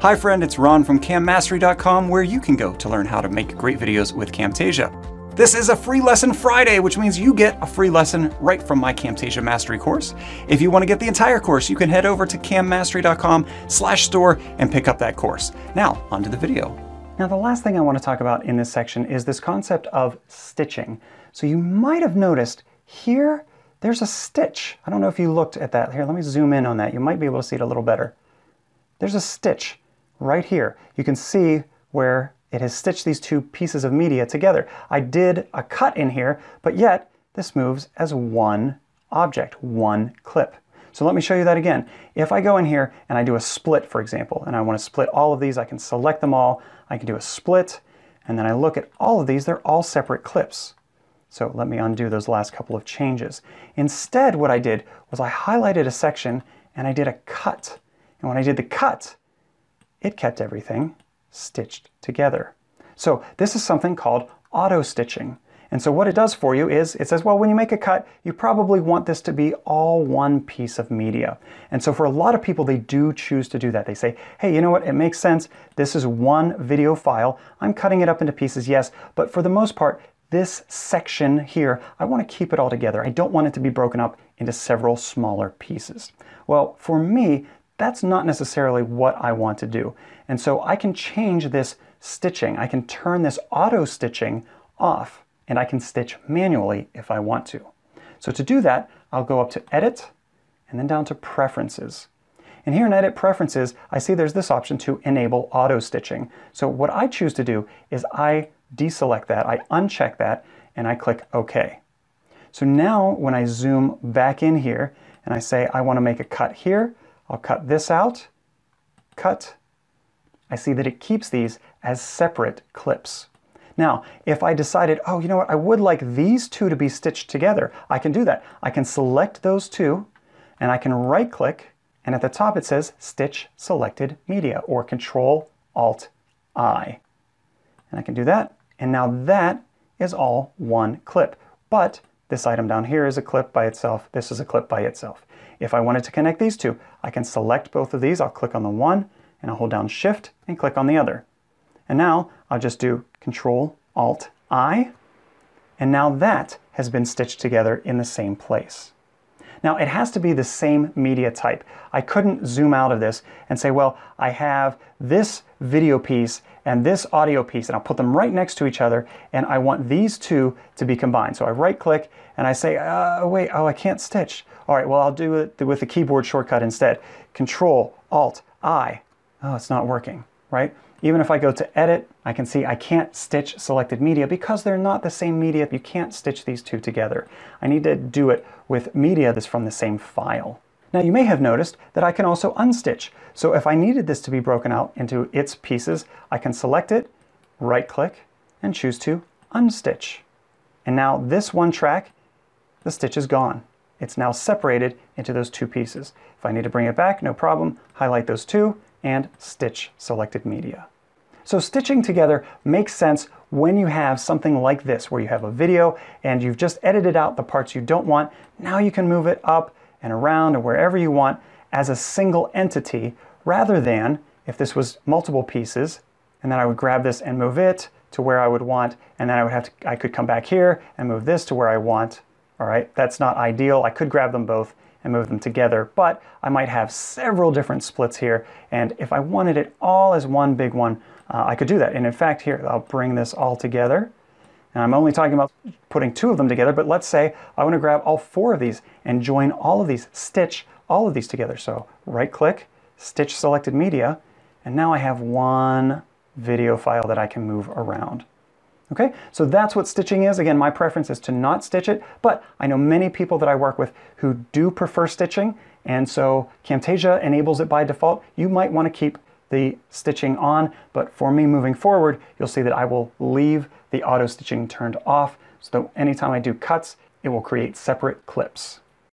Hi friend, it's Ron from CamMastery.com, where you can go to learn how to make great videos with Camtasia. This is a free lesson Friday, which means you get a free lesson right from my Camtasia Mastery course. If you want to get the entire course, you can head over to CamMastery.com/store and pick up that course. Now, onto the video. Now, the last thing I want to talk about in this section is this concept of stitching. So you might have noticed here, there's a stitch. I don't know if you looked at that. Here, let me zoom in on that. You might be able to see it a little better. There's a stitch right here. You can see where it has stitched these two pieces of media together. I did a cut in here, but yet this moves as one object, one clip. So let me show you that again. If I go in here and I do a split, for example, and I want to split all of these, I can select them all. I can do a split, and then I look at all of these. They're all separate clips. So let me undo those last couple of changes. Instead, what I did was I highlighted a section and I did a cut. And when I did the cut, it kept everything stitched together. So this is something called auto-stitching. And so what it does for you is it says, well, when you make a cut, you probably want this to be all one piece of media. And so for a lot of people, they do choose to do that. They say, hey, you know what? It makes sense. This is one video file. I'm cutting it up into pieces, yes, but for the most part, this section here, I want to keep it all together. I don't want it to be broken up into several smaller pieces. Well, for me, that's not necessarily what I want to do. And so I can change this stitching. I can turn this auto stitching off, and I can stitch manually if I want to. So to do that, I'll go up to Edit and then down to Preferences. And here in Edit Preferences, I see there's this option to enable auto stitching. So what I choose to do is I deselect that, I uncheck that, and I click OK. So now when I zoom back in here and I say I want to make a cut here, I'll cut this out, cut. I see that it keeps these as separate clips. Now, if I decided, oh, you know what, I would like these two to be stitched together, I can do that. I can select those two, and I can right-click, and at the top it says Stitch Selected Media, or Control-Alt-I. And I can do that, and now that is all one clip. But this item down here is a clip by itself, this is a clip by itself. If I wanted to connect these two, I can select both of these. I'll click on the one, and I'll hold down Shift and click on the other. And now I'll just do Control-Alt-I, and now that has been stitched together in the same place. Now it has to be the same media type. I couldn't zoom out of this and say, well, I have this video piece and this audio piece, and I'll put them right next to each other, and I want these two to be combined. So I right-click and I say, wait, oh, I can't stitch. All right, well, I'll do it with the keyboard shortcut instead. Control-Alt-I. Oh, it's not working, right? Even if I go to Edit, I can see I can't stitch selected media because they're not the same media. You can't stitch these two together. I need to do it with media that's from the same file. Now, you may have noticed that I can also unstitch. So if I needed this to be broken out into its pieces, I can select it, right-click, and choose to unstitch. And now this one track, the stitch is gone. It's now separated into those two pieces. If I need to bring it back, no problem. Highlight those two and stitch selected media. So stitching together makes sense when you have something like this, where you have a video and you've just edited out the parts you don't want. Now you can move it up and around and wherever you want as a single entity, rather than if this was multiple pieces, and then I would grab this and move it to where I would want, and then I could come back here and move this to where I want. All right, that's not ideal. I could grab them both and move them together, but I might have several different splits here, and if I wanted it all as one big one, I could do that. And in fact, here, I'll bring this all together, and I'm only talking about putting two of them together, but let's say I want to grab all four of these and join all of these, stitch all of these together. So right-click, Stitch Selected Media, and now I have one video file that I can move around. Okay, so that's what stitching is. Again, my preference is to not stitch it, but I know many people that I work with who do prefer stitching, and so Camtasia enables it by default. You might want to keep the stitching on, but for me moving forward, you'll see that I will leave the auto stitching turned off, so that anytime I do cuts, it will create separate clips.